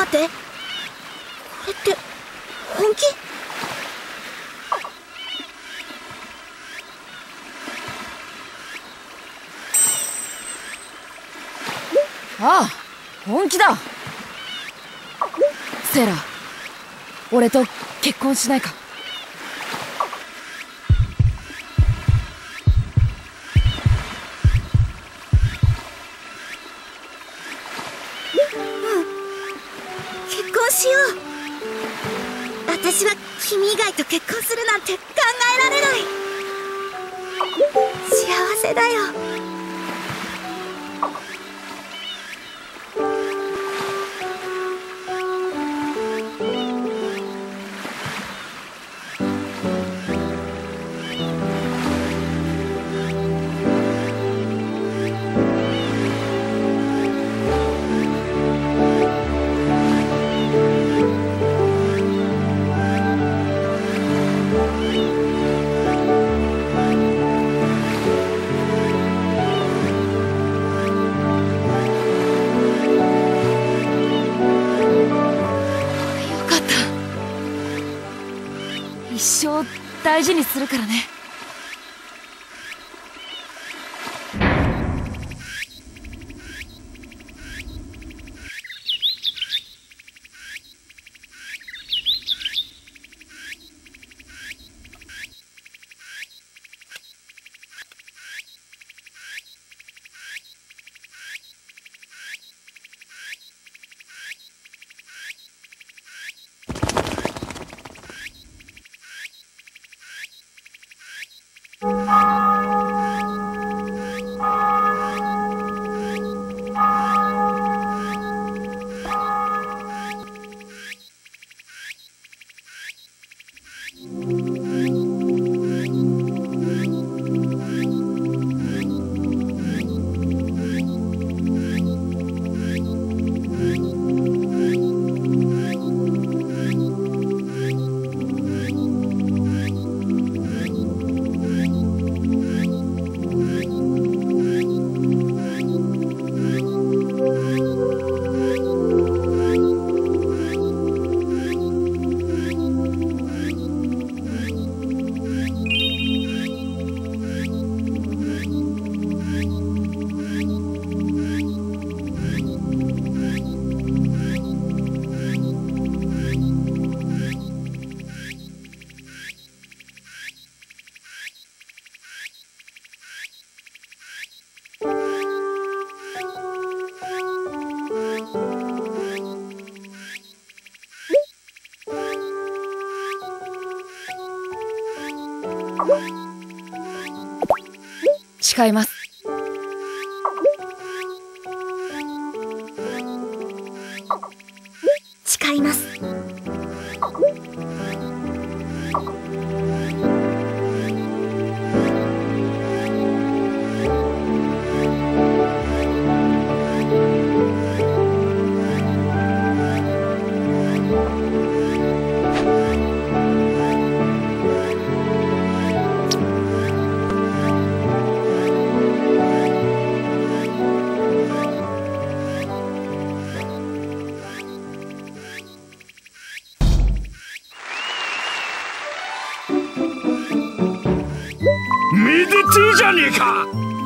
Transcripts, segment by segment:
って、これって本気？ ああ、本気だ。セイラ、俺と結婚しないか？ 結婚しよう。私は君以外と結婚するなんて考えられない。幸せだよ。 一生大事にするからね。誓います。 誓います。 めでてえじゃねえか。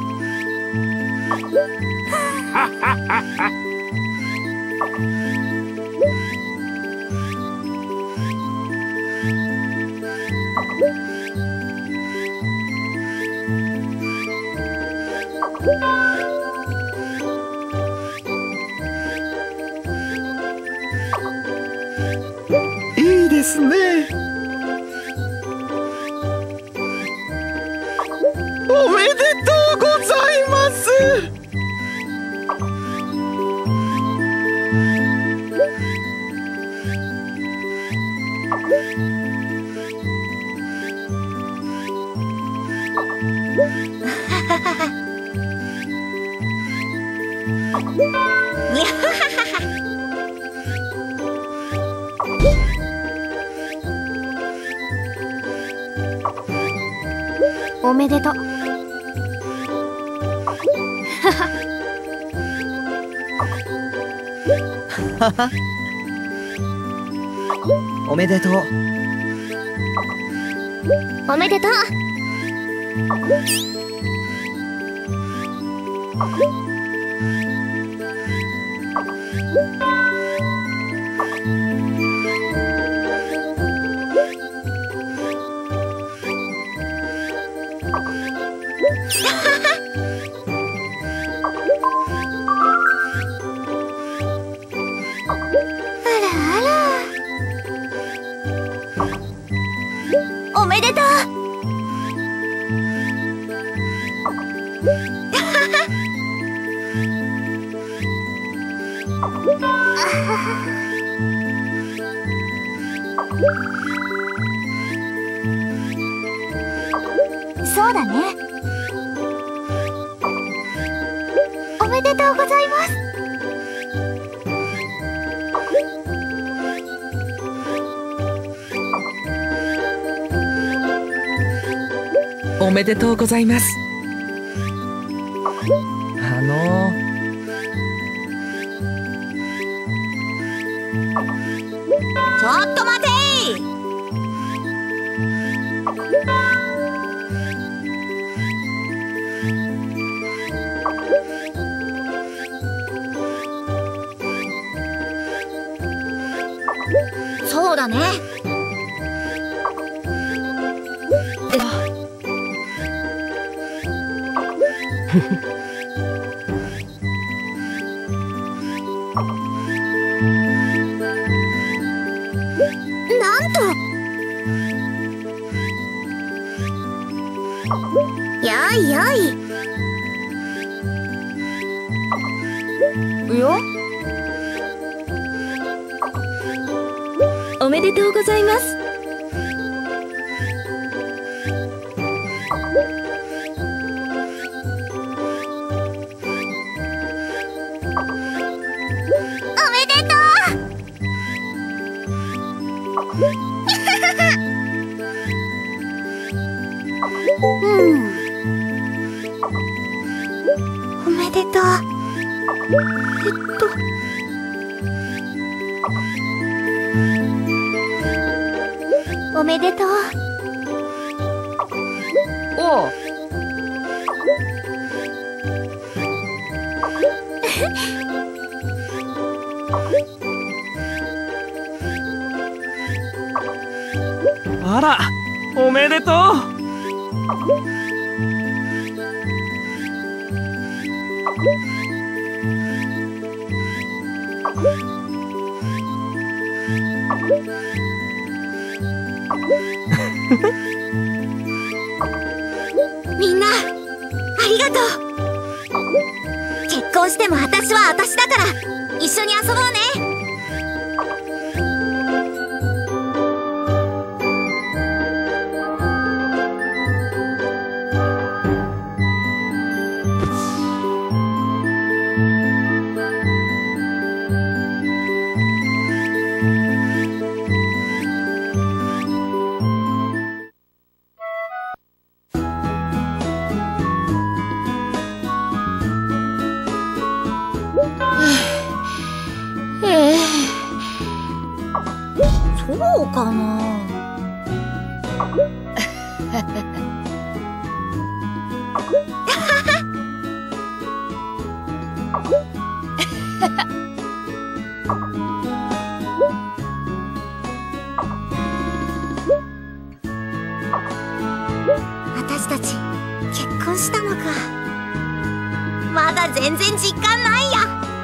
いいですね。おめでとうございます。 おめでとう。 おめでとう。 おめでとう。おめでとう。そうだね。おめでとうございます。 おめでとうございます。 ちょっと待てい。そうだね。なんと。やいやい。 よ。 おめでとうございます。おめでとう。おめでとう。おめでとう。 おう。 あら、おめでとう。 みんな、ありがとう。結婚しても私は私だから、一緒に遊ぼうね。そうかな。私たち結婚したのか。まだ全然実感ないや。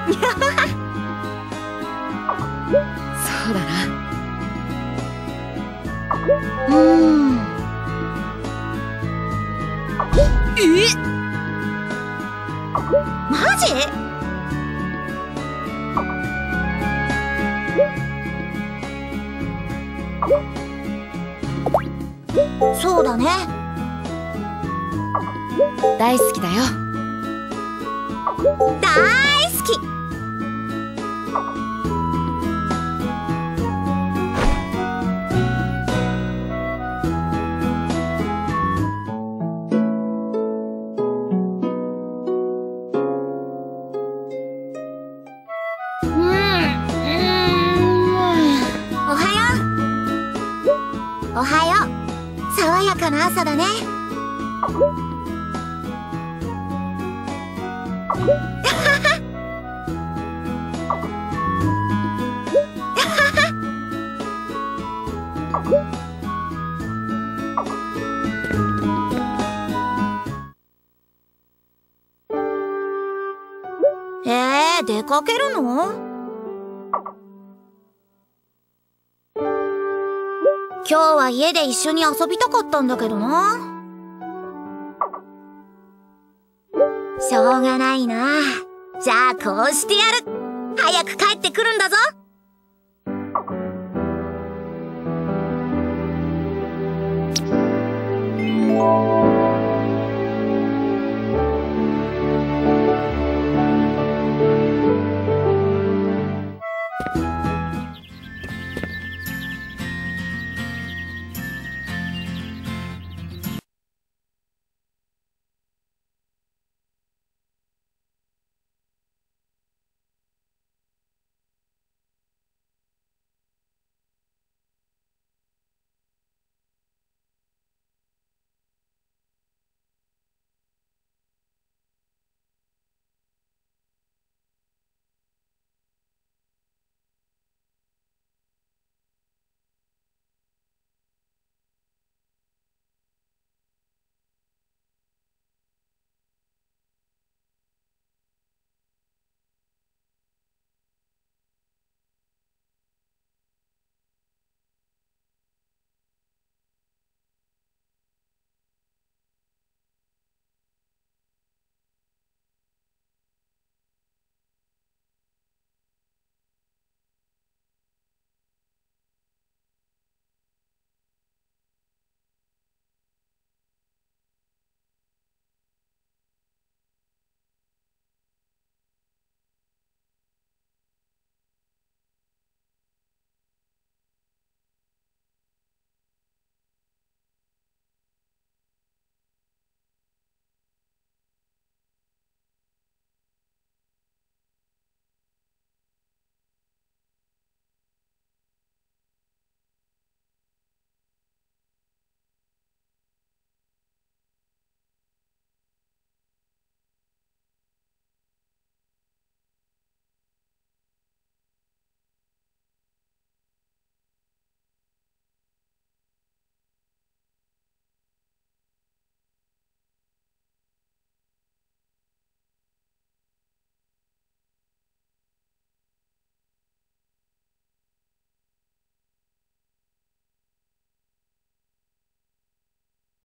そうだな。 マジ？そうだね。 大好きだよ。 大好き。おはよう。 おはよう。爽やかな朝だね。出かけるの？今日は家で一緒に遊びたかったんだけどな。しょうがないな。じゃあこうしてやる。早く帰ってくるんだぞ。